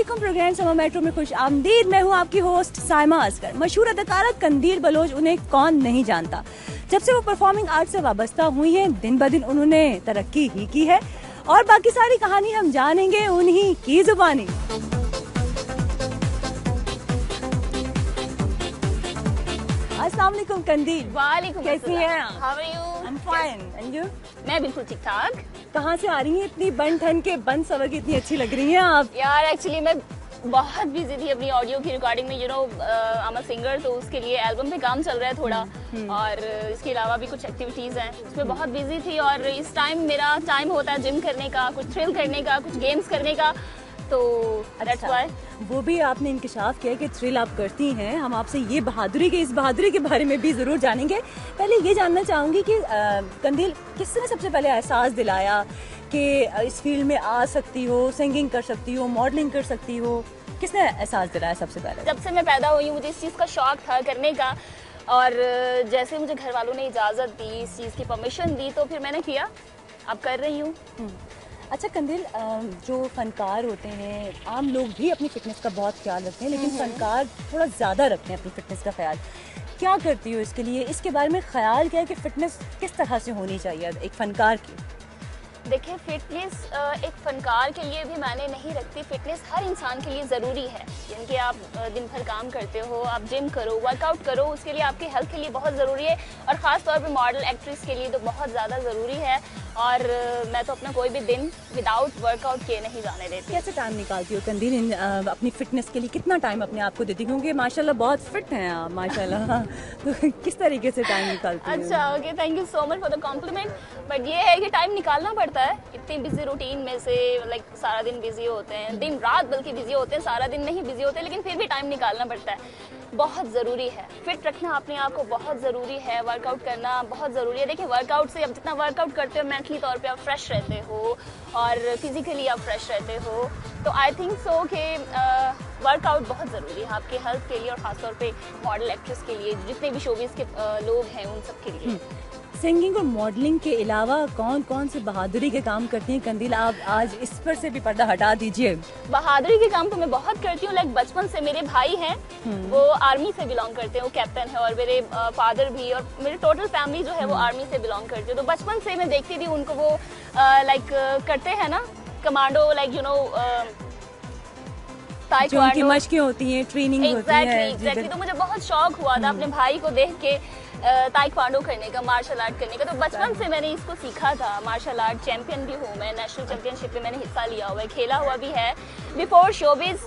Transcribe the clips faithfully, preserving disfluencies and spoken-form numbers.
अस्सलामुअलैकुम। प्रोग्राम समा मेट्रो में खुश आमदीद। मैं हूँ आपकी होस्ट साइमा असगर। मशहूर अदाकारा कंदील बलोच, उन्हें कौन नहीं जानता। जब से वो परफॉर्मिंग आर्ट से वाबस्ता हुई हैं, दिन ब दिन उन्होंने तरक्की ही की है और बाकी सारी कहानी हम जानेंगे उन्हीं की जुबानी। अस्सलाम वालेकुम कंदील। वालेकुम कैसी हैं आप? How are you? I'm fine. And you? मैं बिल्कुल ठीक ठाक। कहाँ से आ रही हैं इतनी बन ठन के बन सवर की, इतनी अच्छी लग रही हैं आप। यार एक्चुअली मैं बहुत बिजी थी अपनी ऑडियो की रिकॉर्डिंग में। You know I am a singer, तो उसके लिए एल्बम पे काम चल रहा है थोड़ा, और इसके अलावा भी कुछ एक्टिविटीज हैं, उसमें बहुत बिजी थी। और इस टाइम मेरा टाइम होता है जिम करने का, कुछ थ्रिल करने का, कुछ गेम्स करने का, तो दैट्स व्हाई। वो भी आपने इंकशाफ किया कि थ्रिल आप करती हैं। हम आपसे ये बहादुरी के इस बहादुरी के बारे में भी ज़रूर जानेंगे। पहले ये जानना चाहूँगी कि आ, कंदील किसने सबसे पहले एहसास दिलाया कि इस फील्ड में आ सकती हो, सिंगिंग कर सकती हो, मॉडलिंग कर सकती हो? किसने एहसास दिलाया सबसे पहले? जब से मैं पैदा हुई हूँ मुझे इस चीज़ का शौक था करने का, और जैसे मुझे घर वालों ने इजाज़त दी, इस चीज़ की परमिशन दी, तो फिर मैंने किया, अब कर रही हूँ। अच्छा कंदील, जो फनकार होते हैं, आम लोग भी अपनी फिटनेस का बहुत ख्याल रखते हैं, लेकिन फनकार थोड़ा ज़्यादा रखते हैं अपनी फिटनेस का ख्याल। क्या करती हो इसके लिए? इसके बारे में ख्याल क्या है कि फिटनेस किस तरह से होनी चाहिए एक फनकार की? देखिए, फिटनेस एक फनकार के लिए भी मायने नहीं रखती। फिटनेस हर इंसान के लिए ज़रूरी है। यानी कि आप दिन भर काम करते हो, आप जिम करो, वर्कआउट करो, उसके लिए आपकी हेल्थ के लिए बहुत ज़रूरी है, और ख़ास तौर पे मॉडल एक्ट्रेस के लिए तो बहुत ज़्यादा ज़रूरी है। और मैं तो अपना कोई भी दिन विदाउट वर्कआउट किए नहीं जाने देती। कैसे टाइम निकालती हो कंदील इन अपनी फिटनेस के लिए? कितना टाइम अपने आप को देती? क्योंकि माशाल्लाह बहुत फिट हैं आप, माशाल्लाह। तो किस तरीके से टाइम निकालती हो? अच्छा, okay, thank you so much for the compliment. But ये है कि टाइम निकालना पड़ता है इतनी बिजी रूटीन में से। लाइक सारा दिन बिजी होते हैं, दिन रात बल्कि बिजी होते हैं, सारा दिन नहीं बिजी होते, लेकिन फिर भी टाइम निकालना पड़ता है। बहुत ज़रूरी है फिट रखना अपने आप को, बहुत ज़रूरी है। वर्कआउट करना बहुत ज़रूरी है। देखिए, वर्कआउट से अब जितना वर्कआउट करते हो, मेंटली तौर पे आप फ्रेश रहते हो और फिजिकली आप फ्रेश रहते हो। तो आई थिंक सो कि वर्कआउट बहुत ज़रूरी है आपके हेल्थ के लिए, और ख़ासतौर पे मॉडल एक्ट्रेस के लिए, जितने भी शोबिज़ के uh, लोग हैं उन सब के लिए। सिंगिंग और मॉडलिंग के अलावा कौन कौन से बहादुरी के काम करती हैं कंदील? आप आज इस पर से भी पर्दा हटा दीजिए। बहादुरी के काम तो मैं बहुत करती हूँ। लाइक बचपन से मेरे भाई हैं, वो आर्मी से बिलोंग करते हैं, वो कैप्टन है, और मेरे फादर भी, और मेरी टोटल फैमिली जो है वो आर्मी से बिलोंग करती है। तो बचपन से मैं देखती थी उनको, वो लाइक करते हैं ना कमांडो, लाइक यू नो जो उनकी मशकें होती हैं, ट्रेनिंग होती है। Exactly exactly. तो मुझे बहुत शौक हुआ था अपने भाई को देख के ताइक्वांडो करने का, मार्शल आर्ट करने का। तो बचपन से मैंने इसको सीखा था। मार्शल आर्ट चैंपियन भी हूँ मैं, नेशनल चैंपियनशिप में मैंने हिस्सा लिया हुआ है, खेला हुआ भी है। बिफोर शोबिज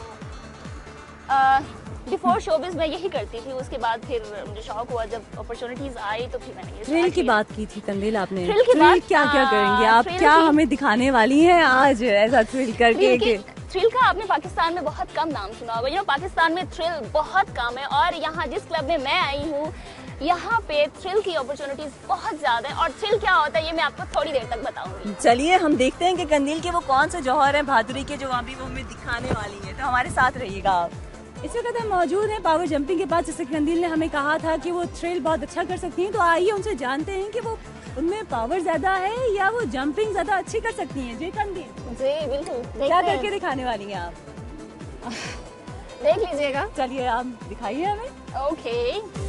बिफोर शोबिज मैं यही करती थी। उसके बाद फिर मुझे शौक हुआ, जब अपॉर्चुनिटीज आई तो फिर मैंने ये थ्रिल की बात की थी कंदील आपने। थ्रिल की बात क्या क्या करेंगे आप? क्या हमें दिखाने वाली हैं आज ऐसा थ्रिल करके? थ्रिल का आपने पाकिस्तान में बहुत कम नाम सुना होगा। यू नो, पाकिस्तान में थ्रिल बहुत कम है, और यहाँ जिस क्लब में मैं आई हूँ, यहाँ पे थ्रिल की अपॉर्चुनिटीज बहुत ज्यादा है। और थ्रिल क्या होता है ये मैं आपको थोड़ी देर तक बताऊंगी। चलिए हम देखते हैं कि कंदील के वो कौन से जौहर हैं बहादुरी के, जो अभी वो हमें दिखाने वाली है। तो हमारे साथ रहिएगा आप। इस वक्त हम मौजूद हैं पावर जंपिंग के पास। जैसे कंदील ने हमें कहा था कि वो थ्रिल बहुत अच्छा कर सकती हैं, तो आइए उनसे जानते हैं कि वो उनमें पावर ज्यादा है या वो जंपिंग ज्यादा अच्छी कर सकती हैं। जी कंदील जी बिल्कुल, क्या करके दिखाने वाली हैं आप? देख लीजिएगा। चलिए आप दिखाइए हमें। ओके,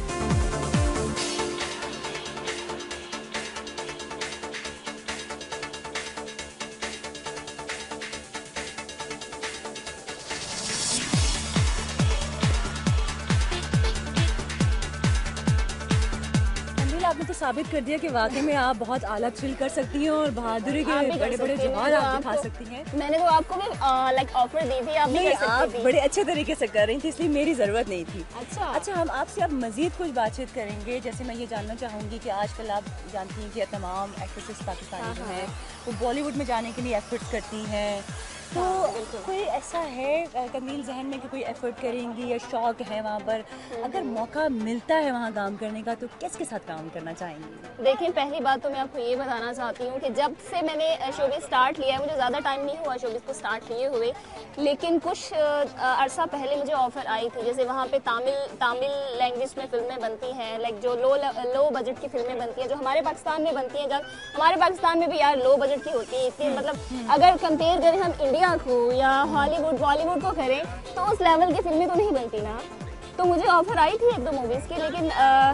आपने तो साबित कर दिया कि वाकई में आप बहुत आला थ्रिल कर सकती हैं और बहादुरी के बड़े बड़े जौहर आप दिखा सकती हैं। मैंने तो आपको भी लाइक ऑफर दी थी, आप नहीं, आप बड़े अच्छे तरीके से कर रही थी, इसलिए मेरी जरूरत नहीं थी। अच्छा अच्छा, हम आपसे अब मजीद कुछ बातचीत करेंगे। जैसे मैं ये जानना चाहूँगी कि आजकल आप जानती हैं कि तमाम एक्ट्रेसेस पाकिस्तानी जो हैं वो बॉलीवुड में जाने के लिए एफर्ट्स करती हैं, तो कोई ऐसा है कंदील जहन में कि कोई एफर्ट करेंगी या शौक है वहाँ पर? अगर मौका मिलता है वहाँ काम करने का तो किसके साथ काम करना चाहेंगी? देखिए, पहली बात तो मैं आपको ये बताना चाहती हूँ कि जब से मैंने शोबिज़ स्टार्ट लिया है, मुझे ज़्यादा टाइम नहीं हुआ शोबिज़ को स्टार्ट लिए हुए, लेकिन कुछ अरसा पहले मुझे ऑफर आई थी। जैसे वहाँ पे तामिल तामिल लैंग्वेज में फिल्में बनती हैं, लाइक जो लो लो बजट की फिल्में बनती हैं, जो हमारे पाकिस्तान में बनती हैं। जब हमारे पाकिस्तान में भी यार लो बजट की होती है, इतनी मतलब अगर कंपेयर करें हम इंडिया इंडिया को या हॉलीवुड बॉलीवुड को करें तो उस लेवल की फिल्में तो नहीं बनती ना। तो मुझे ऑफर आई थी एक दो मूवीज़ की, लेकिन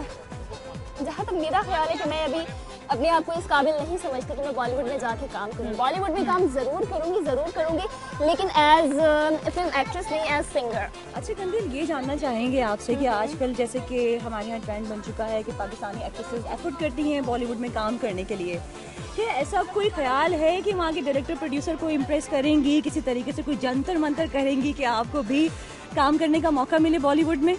जहाँ तक मेरा ख्याल है कि मैं अभी अपने आप को इस काबिल नहीं समझती कि मैं बॉलीवुड में जाके काम करूँ। बॉलीवुड में काम ज़रूर करूँगी ज़रूर करूँगी, लेकिन एज फिल्म एक्ट्रेस नहीं, एज सिंगर। अच्छा कंदील, ये जानना चाहेंगे आपसे कि आजकल जैसे कि हमारे यहाँ ट्रेंड बन चुका है कि पाकिस्तानी एक्ट्रेसेस एफर्ट करती हैं बॉलीवुड में काम करने के लिए, क्या ऐसा कोई ख्याल है कि वहाँ के डायरेक्टर प्रोड्यूसर को इम्प्रेस करेंगी, किसी तरीके से कोई जंतर मंतर करेंगी कि आपको भी काम करने का मौका मिले बॉलीवुड में?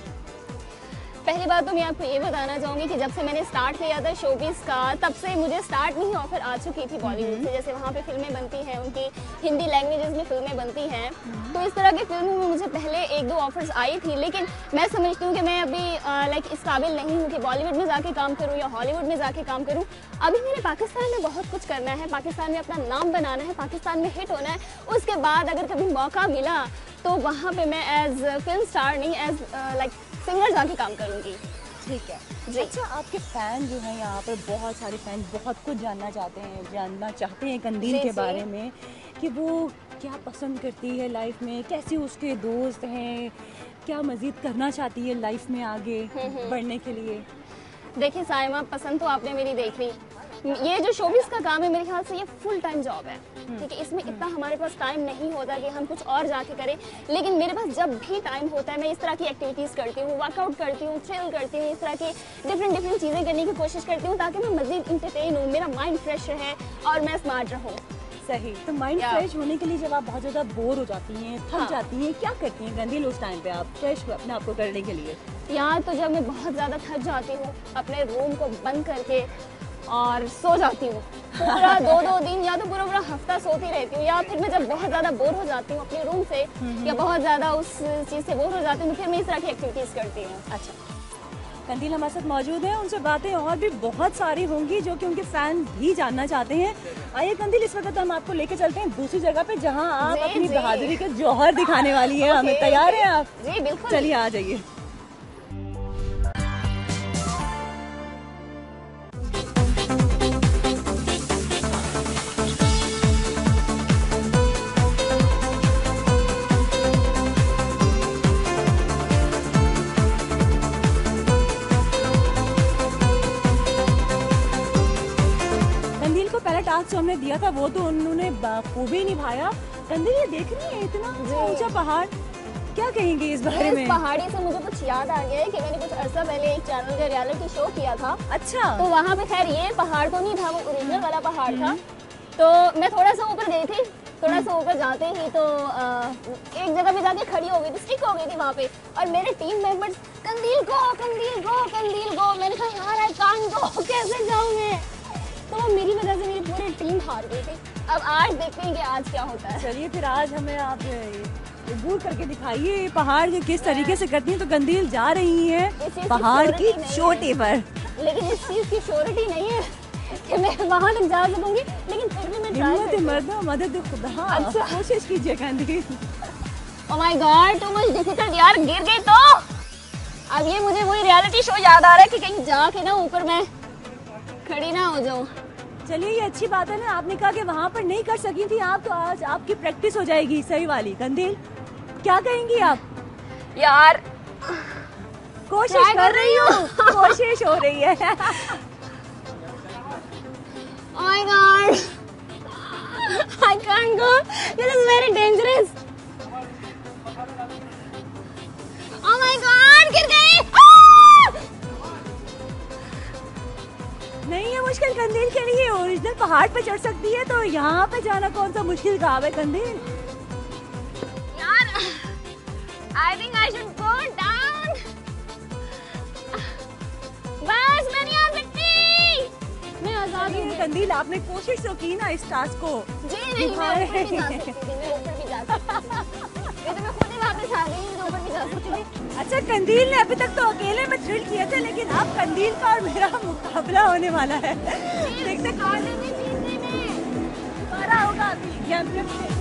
पहली बात तो मैं आपको ये बताना चाहूँगी कि जब से मैंने स्टार्ट किया था शोबिस का, तब से मुझे स्टार्ट नहीं ऑफर आ चुकी थी बॉलीवुड से। जैसे वहाँ पे फिल्में बनती हैं, उनकी हिंदी लैंग्वेजेस में फिल्में बनती हैं, तो इस तरह की फिल्मों में मुझे पहले एक दो ऑफर्स आई थी। लेकिन मैं समझती हूँ कि मैं अभी लाइक इस काबिल नहीं हूँ कि बॉलीवुड में जाके काम करूँ या हॉलीवुड में जाके काम करूँ। अभी मैंने पाकिस्तान में बहुत कुछ करना है, पाकिस्तान में अपना नाम बनाना है, पाकिस्तान में हिट होना है। उसके बाद अगर कभी मौका मिला तो वहाँ पे मैं एज फिल्म स्टार नहीं, एज लाइक सिंगर जाके काम करूँगी। ठीक है जी। अच्छा, आपके फैन जो हैं यहाँ पर, बहुत सारे फैन बहुत कुछ जानना चाहते हैं जानना चाहते हैं कंदील के बारे में, कि वो क्या पसंद करती है लाइफ में, कैसे उसके दोस्त हैं, क्या मज़ीद करना चाहती है लाइफ में आगे बढ़ने के लिए। देखिए साइमा, पसंद तो आपने मेरी देख ली। ये जो शोबिस का काम है मेरे ख्याल से ये फुल टाइम जॉब है, ठीक है। इसमें इतना हमारे पास टाइम नहीं होता कि हम कुछ और जाके करें, लेकिन मेरे पास जब भी टाइम होता है मैं इस तरह की एक्टिविटीज़ करती हूँ, वर्कआउट करती हूँ, थ्रिल करती हूँ, इस तरह की डिफरेंट डिफरेंट चीज़ें करने की कोशिश करती हूँ ताकि मैं मज़ीद इंटरटेन हूँ, मेरा माइंड फ्रेश रहे और मैं स्मार्ट रहूँ। सही। तो माइंड फ्रेश होने के लिए जब आप बहुत ज़्यादा बोर हो जाती हैं, थक हाँ। जाती हैं, क्या करती हैं कंदील उस टाइम पे आप फ्रेश अपने आप को करने के लिए? यार तो जब मैं बहुत ज़्यादा थक जाती हूँ, अपने रूम को बंद करके और सो जाती हूँ पूरा दो दो दिन या तो पूरा पूरा हफ्ता सोती रहती हूँ। या फिर मैं जब बहुत ज़्यादा बोर हो जाती हूँ अपने रूम से या बहुत ज़्यादा उस चीज़ से बोर हो जाती हूँ तो फिर मैं इस तरह की एक्टिविटीज़ करती हूँ। अच्छा, कंदील हमारे साथ मौजूद है, उनसे बातें और भी बहुत सारी होंगी जो कि उनके फैन भी जानना चाहते हैं। आइए कंदील, इस वक्त हम आपको लेके चलते हैं दूसरी जगह पे जहां आप अपनी बहादुरी के जौहर दिखाने वाली हैं। हमें तैयार हैं आप? जी बिल्कुल, चलिए आ जाइए। टास्क जो हमने दिया था वो तो उन्होंने खूबी निभाया। कंदील, ये देख रही है इतना ऊंचा पहाड़, क्या कहेंगे इस बारे में? इस पहाड़ी से मुझे कुछ याद आ गया है कि मैंने कुछ अर्सा पहले एक चैनल का रियलिटी शो किया था। अच्छा। तो वहाँ पे खैर ये पहाड़ तो नहीं था, वो ओरिजिनल वाला पहाड़ था। तो मैं थोड़ा सा ऊपर गई थी, थोड़ा सा ऊपर जाते ही तो आ, एक जगह पे जाके खड़ी हो गई थी, स्टिक हो गई थी वहाँ पे, और मेरे टीम मेंबर्स कंदील गो कंदील गो कंदील गो। मैंने कहा यार आई कांट गो, कैसे जाऊँ मैं? तो मेरी वजह से मेरी पूरी टीम हार गई थी। अब आज देखते हैं कि आज क्या होता है। चलिए फिर आज हमें आप अबूर करके दिखाइए पहाड़ के किस तरीके से करती हैं। तो कंदील जा रही हैं पहाड़ की चोटी पर, लेकिन इस चीज़ की श्योरिटी नहीं है कि मैं वहाँ तक जा सकूंगी, लेकिन फिर भी मैं ट्राई करूंगी। मर्द मदद खुदा। अच्छा, कोशिश कीजिए Qandeel. Oh my god, too much difficult यार, गिर गई तो। अब ये मुझे वही रियलिटी शो याद आ रहा है कि कहीं जाके ना ऊपर मैं खड़ी ना हो जाऊं। चलिए ये अच्छी बात है ना, आपने कहा कि वहाँ पर नहीं कर सकी थी आप, तो आज आपकी प्रैक्टिस हो जाएगी सही वाली। कंदील, क्या कहेंगी आप? यार कोशिश कर रही हूँ, कोशिश हो रही है। Oh my God, I can't go. This is very dangerous. Oh my God, गिर गई। नहीं है मुश्किल कंदील के लिए, ओरिजिनल पहाड़ पे चढ़ सकती है, तो यहाँ पे जाना कौन सा मुश्किल काम है कंदील? यार, I think I should go down. बस मैं नहीं आ सकती, मैं आजाद हूँ। कंदील, आपने कोशिश तो की ना इस टास्क को। जी नहीं, मैं ऊपर भी जा सकती थी, मैं ऊपर भी जा सकती थी। ये तो मैं खुद ही वापस आ गई, मैं ऊपर भी जा सकती थी। अच्छा, कंदील ने अभी तक तो अकेले में थ्रिल किए थे, लेकिन अब कंदील का और मेरा मुकाबला होने वाला है। देखते कौन जीतने में पारा होगा अभी।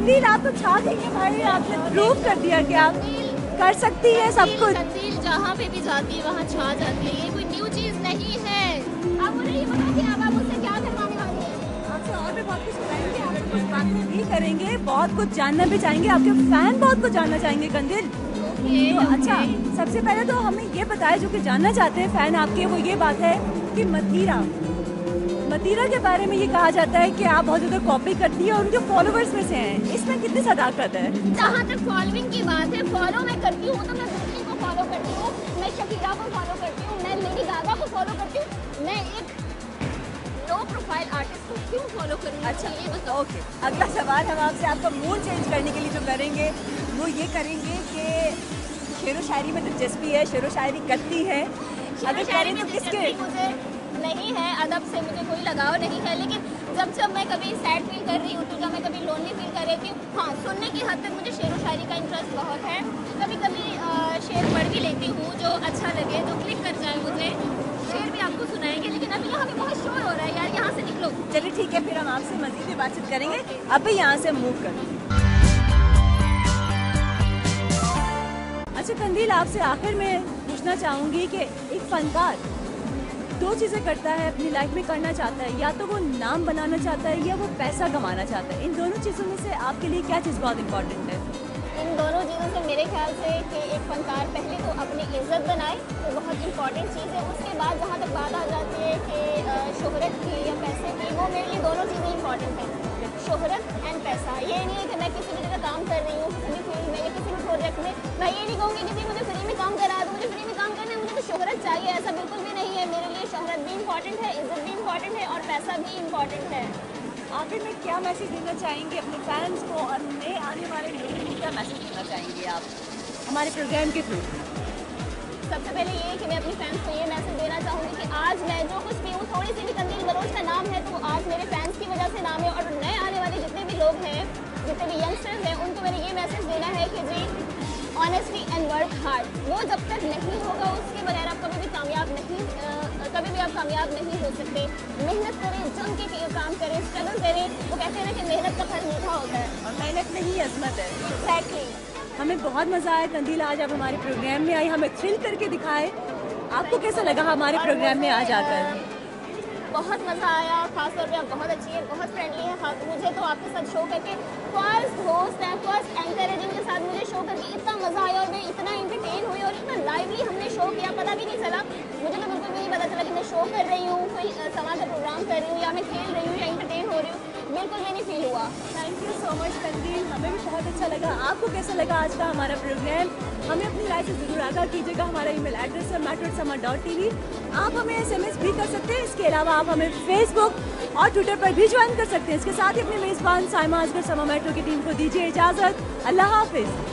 कंदील आप तो छा गई हैं भाई, आपने प्रूव कर दिया कि आप कर सकती है सब कुछ। कंदील जहाँ पे भी जाती है वहाँ छा जाती है, ये कोई न्यू चीज नहीं है। आप मुझे ये बताओ कि अब आप मुझसे क्या करवाने वाली हैं? आपसे और भी बहुत कुछ बताएंगे, आपसे कुछ बातें भी करेंगे, बहुत कुछ जानना भी चाहेंगे, आपके फैन बहुत कुछ जानना चाहेंगे कंदील। तो अच्छा, सबसे पहले तो हमें ये बताएं, जो कि जानना चाहते हैं फैन आपके, वो ये बात है कि मतीरा मतीरा के बारे में ये कहा जाता है कि आप बहुत ज़्यादा कॉपी करती है और उनके फॉलोवर्स में से हैं, इसमें कितनी सदाकत है? जहाँ तक फॉलोइंग की बात है, फॉलो मैं करती हूँ तो मैं दूसरी को फॉलो करती हूँ, मैं शकीरा को फॉलो करती हूँ, मैं लेडी गागा को फॉलो करती हूँ, मैं एक लो प्रोफाइल आर्टिस्ट को क्यों फॉलो करूँगी? अच्छा, ये बताओ। ओके, अगला सवाल हम आपसे आपका मूड चेंज करने के लिए जो करेंगे वो ये करेंगे कि शेरो शायरी में दिलचस्पी है, शेरो शायरी करती है, अगर करें तो किसके? मुझे नहीं है, अदब से मुझे कोई लगाव नहीं है, लेकिन जब जब मैं कभी सैड फील कर रही होती हूँ, जब मैं कभी लोनली फील कर रही हूँ, हाँ सुनने की हद तक मुझे शेर व शायरी का इंटरेस्ट बहुत है। कभी कभी शेर पढ़ भी लेती हूँ जो अच्छा लगे, जो क्लिक कर जाए मुझे, शेर भी आपको सुनाएंगे, लेकिन अभी यहाँ पे बहुत शोर हो रहा है यार, यहाँ से निकलो। चलिए ठीक है, फिर हम आपसे मजीद भी बातचीत करेंगे, अभी यहाँ से मूव कर। अच्छा कंदील, आपसे आखिर में पूछना चाहूँगी कि एक फनकार दो चीज़ें करता है अपनी लाइफ में, करना चाहता है, या तो वो नाम बनाना चाहता है या वो पैसा कमाना चाहता है, इन दोनों चीज़ों में से आपके लिए क्या चीज़ बहुत इंपॉर्टेंट है? इन दोनों चीज़ों से मेरे ख्याल से कि एक फनकार पहले तो अपनी इज्जत बनाए, तो बहुत इंपॉर्टेंट चीज़ है। उसके बाद जहाँ तक बात आ जाती है कि शोहरत की या पैसे की, वो मेरे लिए दोनों चीज़ें इंपॉर्टेंट हैं, शोहरत एंड पैसा। ये नहीं है कि मैं किसी भी जगह काम कर रही हूँ, किसी भी फील्ड में या किसी भी प्रोजेक्ट में, मैं ये नहीं कहूँगी कि मुझे फ्री में काम करा दो, मुझे फ्री में काम करना है, मुझे तो शोहरत चाहिए, ऐसा बिल्कुल भी नहीं है। मेरे लिए शोहरत भी इंपॉर्टेंट है, इज्जत भी इंपॉर्टेंट है और पैसा भी इंपॉर्टेंट है। आखिर में क्या मैसेज देना चाहेंगे अपने फैंस को और नए आने वाले लोगों को, क्या मैसेज देना चाहेंगे आप हमारे प्रोग्राम के थ्रू? सबसे पहले ये है कि मैं अपनी फैंस को ये मैसेज देना चाहूँगी कि आज मैं जो कुछ भी हूँ, थोड़ी सी भी कंदील बलोच का नाम है तो आज मेरे फैंस की वजह से नाम है, और नए आने वाले जितने भी लोग हैं, जितने भी यंगस्टर्स हैं, उनको मैंने ये मैसेज देना है कि जी ऑनेस्टली एंड वर्क हार्ड, वो जब तक नहीं होगा उसके बगैर आप कभी भी कामयाब नहीं आ, कभी भी आप कामयाब नहीं हो सकते। मेहनत करें, जम के काम करें, स्ट्रगल करें, वो कहते हैं ना कि मेहनत का फल मीठा होता है, और मेहनत में ही अजमत है। एक्जैक्टली। हमें बहुत मज़ा आया कंदील, आज आप हमारे प्रोग्राम में आई, हमें थ्रिल करके दिखाए। आपको कैसा लगा हमारे प्रोग्राम में आज आकर? बहुत मज़ा आया, खासतौर पे आप बहुत अच्छी है, बहुत फ्रेंडली है। हाँ, मुझे तो आपके साथ शो करके, फर्स्ट होस्ट है, फर्स्ट एंकर है जिनके साथ मुझे शो करके इतना मज़ा आया और मैं इतना इंटरटेन हुई और इतना लाइवली हमने शो किया, पता भी नहीं चला। मुझे तो बिल्कुल भी नहीं पता चला कि मैं शो कर रही हूँ, कोई समाज का प्रोग्राम कर रही हूँ, या मैं खेल रही हूँ या इंटरटेन हो रही हूँ, बिल्कुल भी नहीं फील हुआ। थैंक यू सो मच कंदील, हमें भी बहुत अच्छा लगा। आपको कैसा लगा आज का हमारा प्रोग्राम? हमें अपनी राय से ज़रूर आगाह कीजिएगा। हमारा ईमेल एड्रेस है मैट्रिड समा डॉट टी वी। आप हमें एस एम एस भी कर सकते हैं, इसके अलावा आप हमें फेसबुक और ट्विटर पर भी ज्वाइन कर सकते हैं। इसके साथ ही अपने मेज़बान साइमा असगर समा मेट्रो की टीम को दीजिए इजाज़त। अल्लाह हाफिज़।